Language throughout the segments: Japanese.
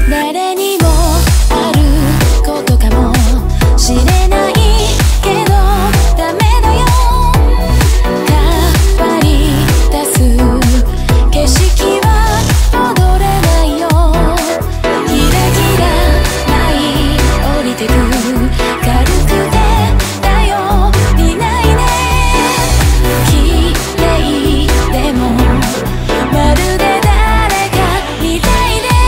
誰にもあることかもしれないけどダメだよ。変わり出す景色は戻れないよ。ギラギラない降りてく軽くて頼りないね。綺麗でもまるで誰かみたいで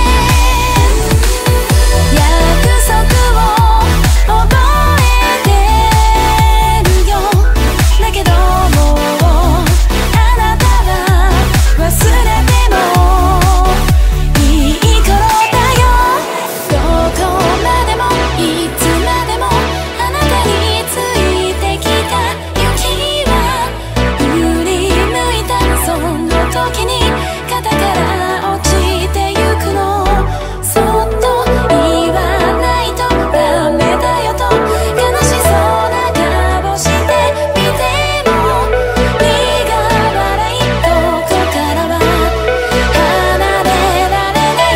約束を覚えてるよ。だけどもうあなたは忘れてもいい頃だよ。どこまでもいつまでもあなたについてきた雪は振り抜いたその時に肩から落ちてゆくの。そっと言わないとダメだよと悲しそうな顔してみても苦笑い。ここからは離れられない。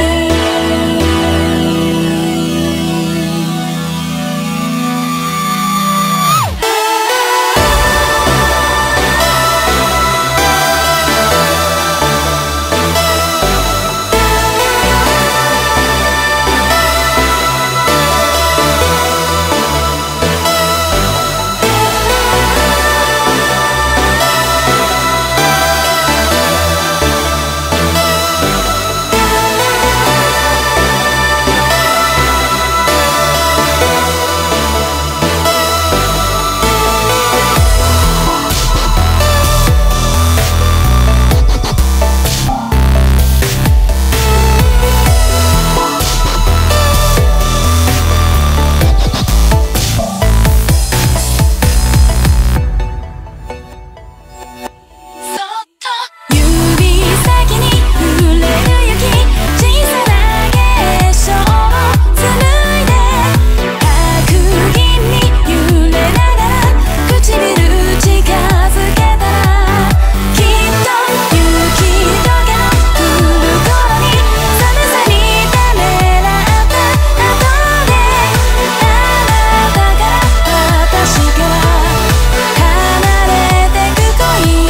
そっと指先に触れる雪、小さな結晶を紡いで白銀に揺れながら唇近づけたらきっと雪解けの来る頃に寒さにためらった後であなたから私から離れてく恋。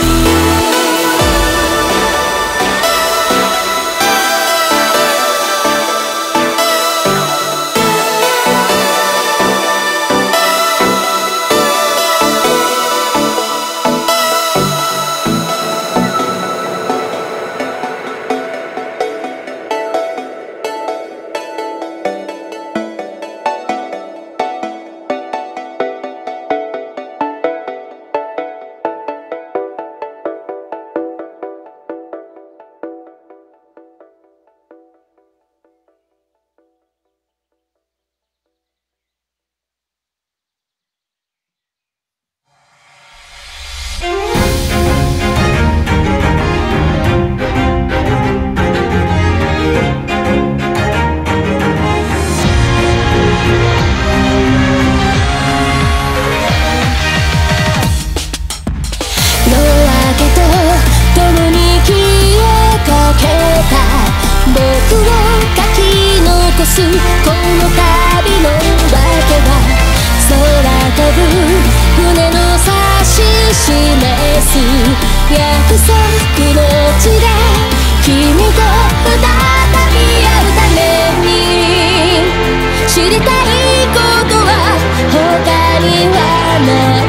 夜明けと共に消えかけた僕を書き残すこの旅の訳は空飛ぶ船の指し示す約束の地で君と再び会うために知りたいことは他にはない。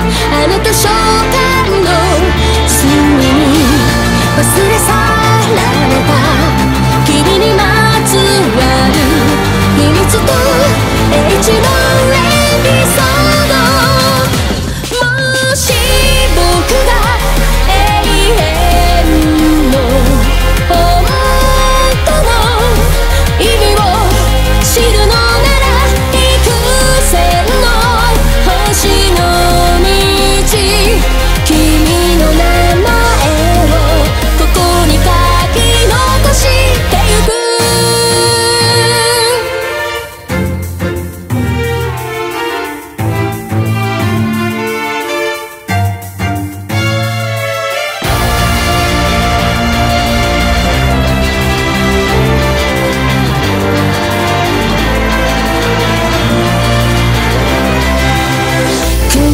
あなた召喚の隅に忘れ去られた君にまつわる秘密と英知のエピソード。もし僕が永遠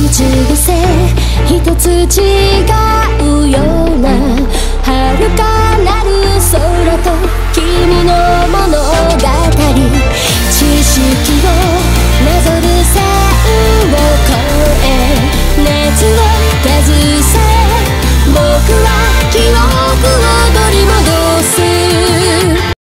口癖一つ違うような遥かなる空と